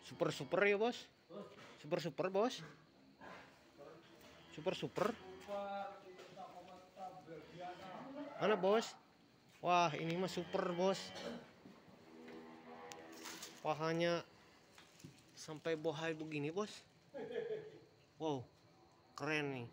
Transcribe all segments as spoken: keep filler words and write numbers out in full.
Super super ya bos. Super super bos. Super super. Mana bos? Wah ini mah super bos. Pahanya sampai bohai begini bos. Wow, keren nih.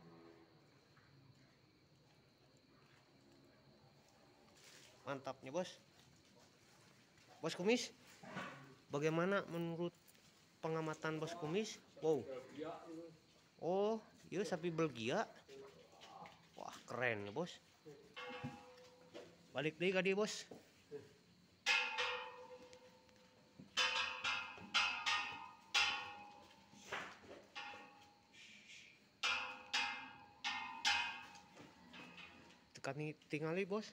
Mantapnya bos. Bos Kumis, bagaimana menurut pengamatan Bos Kumis? Wow. Oh, iya sapi Belgia. Wah, keren ya bos. Balik deh kadi bos. Tekan nih tinggali bos.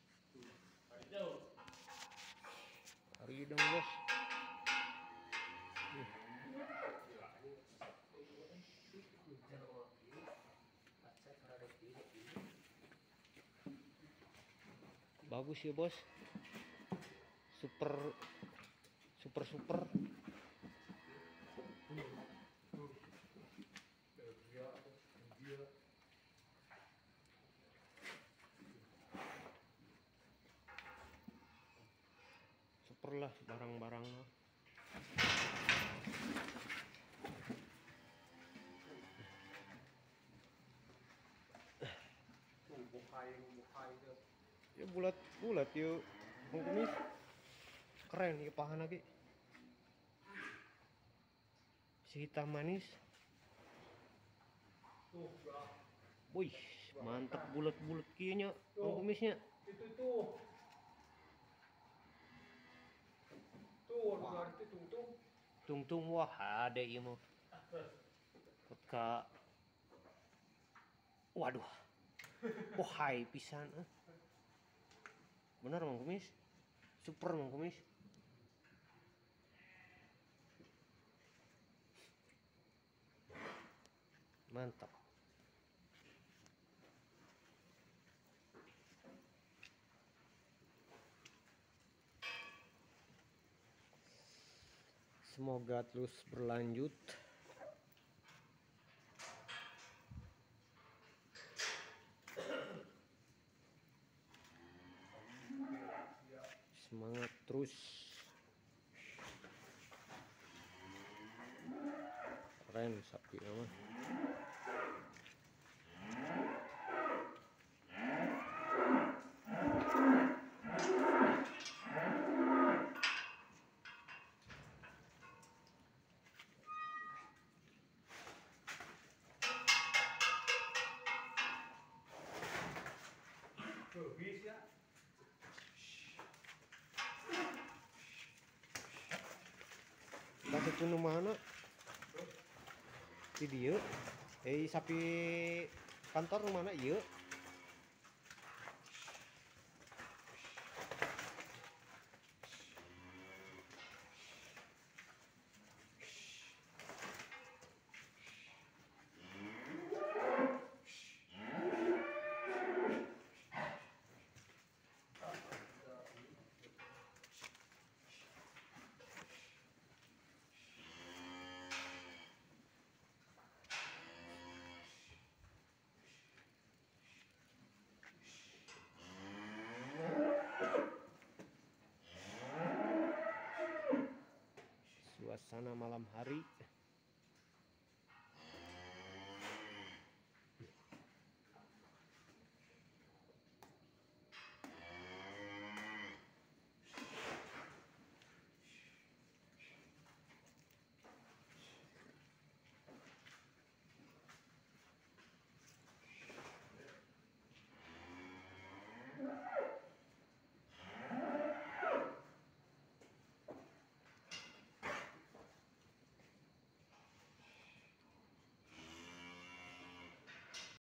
Hari dong bos. Bagus ya bos. Super super super. Super lah barang-barangnya. Ya bulat-bulat yuk. Kumis keren ya paha lagi. Si hitam manis. Wih, mantap bulat-bulat kayaknya kumisnya. Itu tuh. Tuh, itu tung-tung. Tung-tung wah ada iya mau. Keka. Waduh. Oh hai pisan eh. Benar Mang Kumis. Super Mang Kumis. Mantap. Semoga terus berlanjut. Semangat terus. Keren sapi nama. Bisa. Kasih tunu mana? Di dia. Eh sapi kantor mana iya? Suasana malam hari.